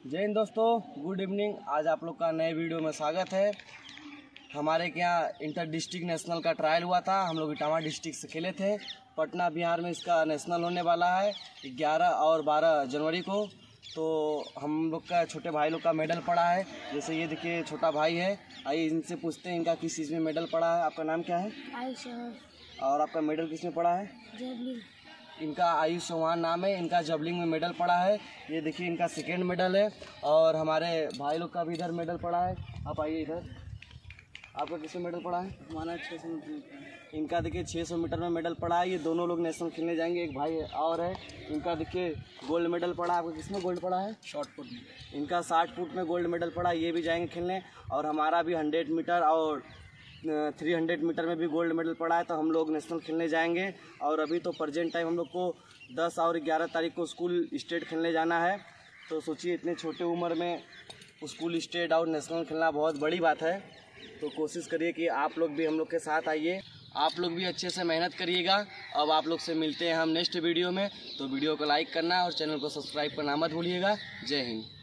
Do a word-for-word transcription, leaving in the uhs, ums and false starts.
जय हिंद दोस्तों, good evening. आज आप लोग का नए वीडियो में स्वागत है। हमारे के यहाँ इंटर डिस्ट्रिक्ट नेशनल का ट्रायल हुआ था। हम लोग इटावा डिस्ट्रिक्ट से खेले थे। पटना बिहार में इसका नेशनल होने वाला है ग्यारह और बारह जनवरी को। तो हम लोग का छोटे भाई लोग का मेडल पड़ा है। जैसे ये देखिए छोटा भाई है, आइए इनसे पूछते हैं इनका किस चीज़ में मेडल पड़ा है। आपका नाम क्या है? आयुष। और आपका मेडल किस में पड़ा है? जबलिंग। इनका आयुष चौहान नाम है, इनका जबलिंग में मेडल पड़ा है। ये देखिए इनका सेकेंड मेडल है। और हमारे भाई लोग का भी इधर मेडल पड़ा है। आप आइए इधर। आपका किस में मेडल पड़ा है? हमारा छः सौ मीटर। इनका देखिए छः सौ मीटर में मेडल पड़ा है। ये दोनों लोग नेशनल खेलने जाएंगे। एक भाई और है, इनका देखिए गोल्ड मेडल पड़ा है। आपका किस में गोल्ड पड़ा है? शॉर्ट पुट में। इनका साठ फुट में गोल्ड मेडल पड़ा है। ये भी जाएंगे खेलने। और हमारा भी हंड्रेड मीटर और थ्री हंड्रेड मीटर में भी गोल्ड मेडल पड़ा है। तो हम लोग नेशनल खेलने जाएंगे। और अभी तो प्रेजेंट टाइम हम लोग को दस और ग्यारह तारीख को स्कूल स्टेट खेलने जाना है। तो सोचिए इतने छोटे उम्र में स्कूल स्टेट और नेशनल खेलना बहुत बड़ी बात है। तो कोशिश करिए कि आप लोग भी हम लोग के साथ आइए। आप लोग भी अच्छे से मेहनत करिएगा। अब आप लोग से मिलते हैं हम नेक्स्ट वीडियो में। तो वीडियो को लाइक करना और चैनल को सब्सक्राइब करना मत भूलिएगा। जय हिंद।